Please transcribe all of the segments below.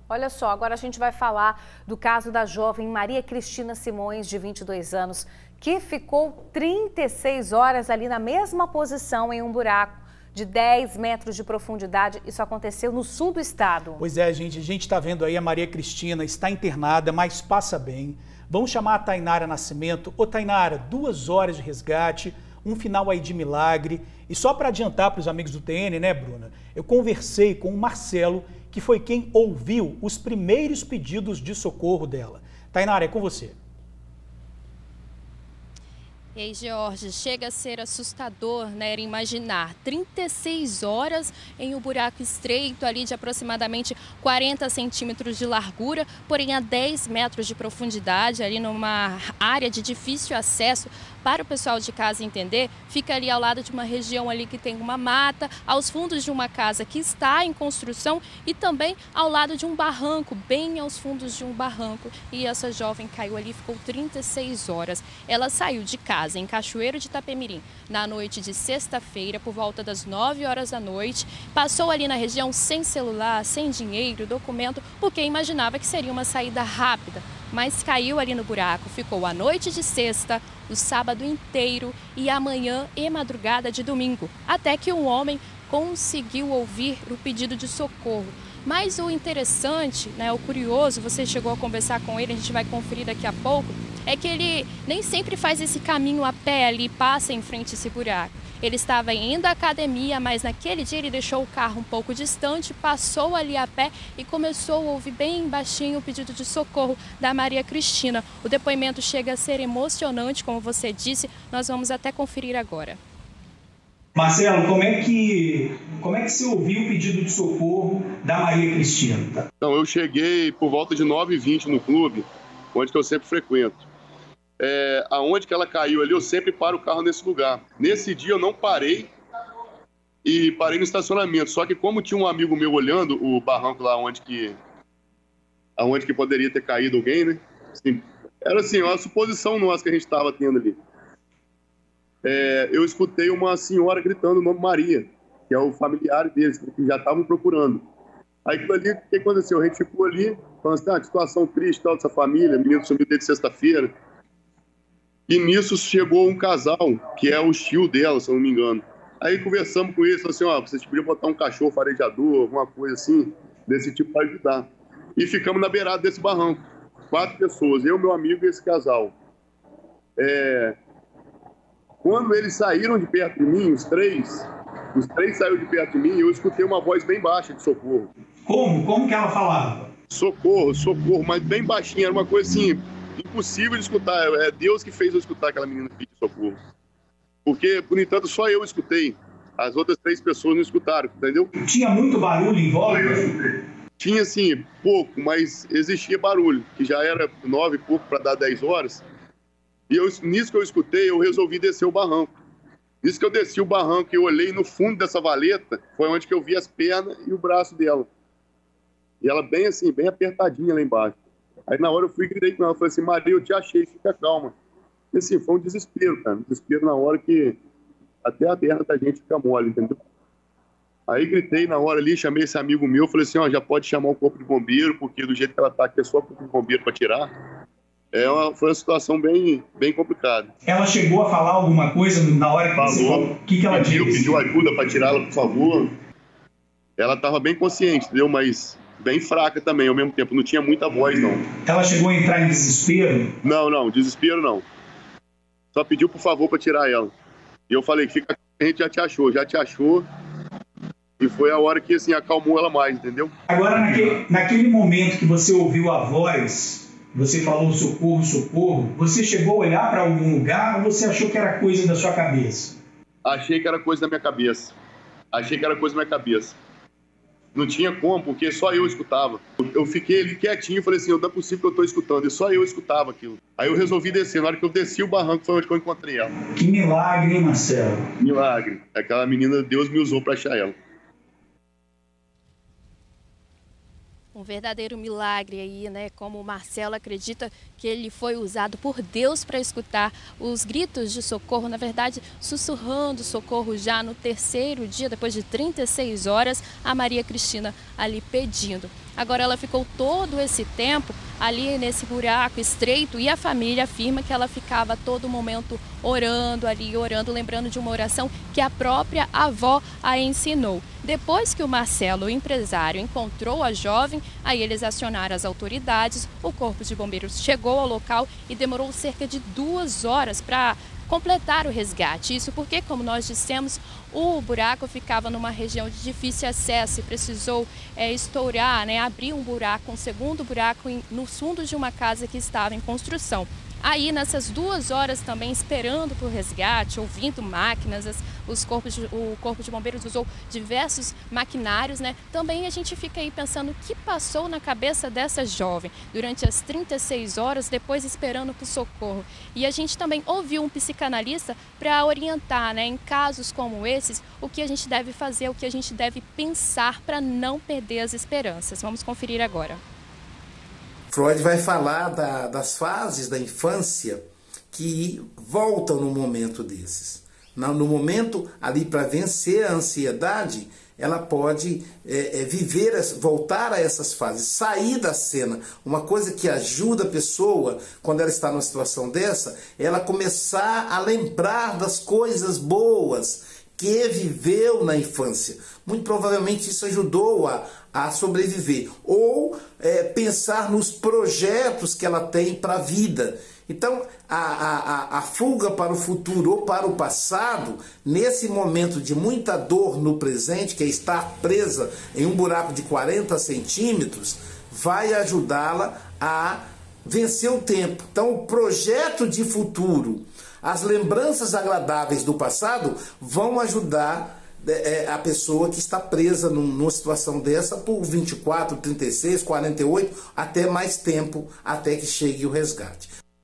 Olha só, agora a gente vai falar do caso da jovem Maria Cristina Simões, de 22 anos, que ficou 36 horas ali na mesma posição em um buraco de 10 metros de profundidade. Isso aconteceu no sul do estado. Pois é, gente, a gente está vendo aí a Maria Cristina, está internada, mas passa bem. Vamos chamar a Tainara Nascimento. Ô Tainara, 2 horas de resgate, um final aí de milagre. E só para adiantar para os amigos do TN, né, Bruna? Eu conversei com o Marcelo, que foi quem ouviu os primeiros pedidos de socorro dela. Tainara, é com você. Ei, Jorge, chega a ser assustador, né, imaginar 36 horas em um buraco estreito ali de aproximadamente 40 centímetros de largura, porém a 10 metros de profundidade, ali numa área de difícil acesso. Para o pessoal de casa entender, fica ali ao lado de uma região ali que tem uma mata, aos fundos de uma casa que está em construção e também ao lado de um barranco, bem aos fundos de um barranco. E essa jovem caiu ali, ficou 36 horas. Ela saiu de casa em Cachoeiro de Itapemirim na noite de sexta-feira, por volta das 9 horas da noite. Passou ali na região sem celular, sem dinheiro, documento, porque imaginava que seria uma saída rápida. Mas caiu ali no buraco, ficou a noite de sexta, o sábado inteiro e a manhã e madrugada de domingo, até que um homem conseguiu ouvir o pedido de socorro. Mas o interessante, né, o curioso, você chegou a conversar com ele, a gente vai conferir daqui a pouco, é que ele nem sempre faz esse caminho a pé ali, passa em frente a esse buraco. Ele estava indo à academia, mas naquele dia ele deixou o carro um pouco distante, passou ali a pé e começou a ouvir bem baixinho o pedido de socorro da Maria Cristina. O depoimento chega a ser emocionante, como você disse, nós vamos até conferir agora. Marcelo, como é que você ouviu o pedido de socorro da Maria Cristina? Então, eu cheguei por volta de 9h20 no clube, onde que eu sempre frequento. Aonde que ela caiu ali, eu sempre paro o carro nesse lugar. Nesse dia eu não parei e parei no estacionamento. Só que como tinha um amigo meu olhando o barranco lá aonde que poderia ter caído alguém, né? Assim, era assim, uma suposição nossa que a gente estava tendo ali. Eu escutei uma senhora gritando o nome Maria, que é o familiar deles, que já estavam procurando. Aí aquilo ali, o que aconteceu? A gente ficou ali, falando assim, que situação triste, tal, dessa família, o menino sumiu desde sexta-feira. E nisso chegou um casal, que é o tio dela, se eu não me engano. Aí conversamos com eles, falamos assim, vocês podiam botar um cachorro farejador, alguma coisa assim, desse tipo para ajudar. E ficamos na beirada desse barranco, 4 pessoas, eu, meu amigo e esse casal. Quando eles saíram de perto de mim, os três saíram de perto de mim, eu escutei uma voz bem baixa de socorro. Como que ela falava? Socorro, socorro, mas bem baixinha, era uma coisa assim, impossível de escutar. É Deus que fez eu escutar aquela menina pedir socorro. Porque, por enquanto, só eu escutei. As outras 3 pessoas não escutaram, entendeu? Tinha muito barulho em volta? Tinha, assim, pouco, mas existia barulho, que já era 9 e pouco para dar 10 horas. E nisso que eu escutei, eu resolvi descer o barranco. Nisso que eu desci o barranco e eu olhei no fundo dessa valeta, foi onde que eu vi as pernas e o braço dela. E ela bem assim, bem apertadinha lá embaixo. Aí na hora eu fui e gritei com ela, falei assim, Maria, eu te achei, fica calma. E assim, foi um desespero, cara, um desespero na hora que até a perna da gente fica mole, entendeu? Aí gritei na hora ali, chamei esse amigo meu, falei assim, já pode chamar o corpo de bombeiro, porque do jeito que ela tá aqui é só o corpo de bombeiro para tirar. Foi uma situação bem complicada. Ela chegou a falar alguma coisa na hora que você falou? O que ela disse? Pediu ajuda para tirá-la, por favor. Ela estava bem consciente, entendeu? Mas bem fraca também, ao mesmo tempo. Não tinha muita voz, não. Ela chegou a entrar em desespero? Não, desespero não. Só pediu, por favor, para tirar ela. E eu falei, a gente já te achou. E foi a hora que, assim, acalmou ela mais, entendeu? Agora, naquele momento que você ouviu a voz, você falou socorro, socorro, você chegou a olhar para algum lugar ou você achou que era coisa da sua cabeça? Achei que era coisa da minha cabeça. Não tinha como, porque só eu escutava. Eu fiquei ali quietinho e falei assim, não é possível que eu estou escutando. E só eu escutava aquilo. Aí eu resolvi descer. Na hora que eu desci o barranco foi onde eu encontrei ela. Que milagre, hein, Marcelo? Milagre. Aquela menina, Deus me usou para achar ela. Um verdadeiro milagre aí, né? Como o Marcelo acredita que ele foi usado por Deus para escutar os gritos de socorro, na verdade, sussurrando socorro já no 3º dia, depois de 36 horas, a Maria Cristina ali pedindo. Agora ela ficou todo esse tempo ali nesse buraco estreito e a família afirma que ela ficava a todo momento orando ali, orando, lembrando de uma oração que a própria avó a ensinou. Depois que o Marcelo, o empresário, encontrou a jovem, aí eles acionaram as autoridades, o Corpo de Bombeiros chegou ao local e demorou cerca de 2 horas para completar o resgate. Isso porque, como nós dissemos, o buraco ficava numa região de difícil acesso e precisou estourar, abrir um buraco, um segundo buraco no fundo de uma casa que estava em construção. Aí, nessas 2 horas também, esperando por resgate, ouvindo máquinas, o Corpo de Bombeiros usou diversos maquinários, Também a gente fica aí pensando o que passou na cabeça dessa jovem durante as 36 horas, depois esperando por socorro. E a gente também ouviu um psicanalista para orientar, em casos como esses, o que a gente deve fazer, o que a gente deve pensar para não perder as esperanças. Vamos conferir agora. Freud vai falar das fases da infância que voltam no momento desses. No momento ali para vencer a ansiedade, ela pode voltar a essas fases, sair da cena. Uma coisa que ajuda a pessoa, quando ela está numa situação dessa, é ela começar a lembrar das coisas boas que viveu na infância. Muito provavelmente isso ajudou a sobreviver. Ou pensar nos projetos que ela tem para a vida. Então, a fuga para o futuro ou para o passado, nesse momento de muita dor no presente, que é estar presa em um buraco de 40 centímetros, vai ajudá-la a vencer o tempo. Então, o projeto de futuro, as lembranças agradáveis do passado vão ajudar a pessoa que está presa numa situação dessa por 24, 36, 48, até mais tempo, até que chegue o resgate.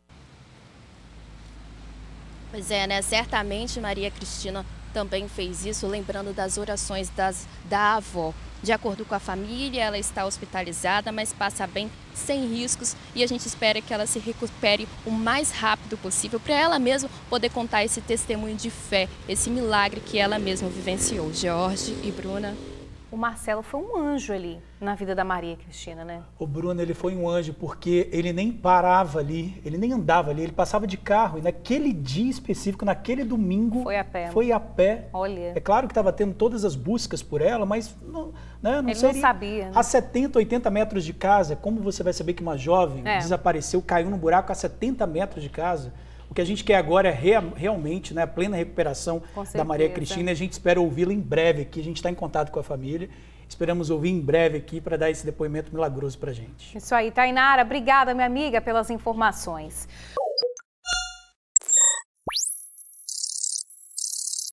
Pois é, Certamente Maria Cristina também fez isso, lembrando das orações da avó. De acordo com a família, ela está hospitalizada, mas passa bem, sem riscos, e a gente espera que ela se recupere o mais rápido possível para ela mesma poder contar esse testemunho de fé, esse milagre que ela mesma vivenciou. George e Bruna. O Marcelo foi um anjo ali na vida da Maria Cristina, O Bruno, ele foi um anjo porque ele nem parava ali, ele nem andava ali, ele passava de carro. E naquele dia específico, naquele domingo... Foi a pé. Foi a pé. Olha. É claro que estava tendo todas as buscas por ela, mas não ele não sabia. A 70, 80 metros de casa, como você vai saber que uma jovem desapareceu, caiu num buraco a 70 metros de casa? O que a gente quer agora é realmente a plena recuperação da Maria Cristina. E a gente espera ouvi-la em breve aqui. A gente está em contato com a família. Esperamos ouvir em breve aqui para dar esse depoimento milagroso para a gente. Isso aí, Tainara. Obrigada, minha amiga, pelas informações.